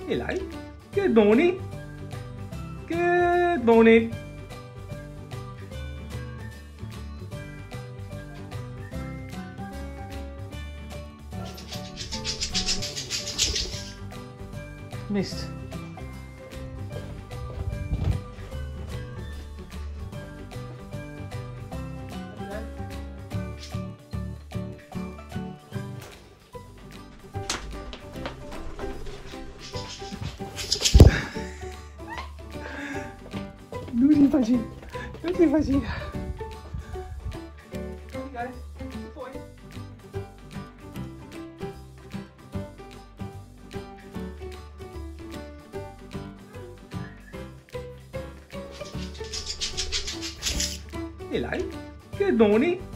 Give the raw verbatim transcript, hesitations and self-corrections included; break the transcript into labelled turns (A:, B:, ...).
A: Hey, like, good morning. Good morning. Missed. Non si faccia, non si faccia. Hey, like, good morning.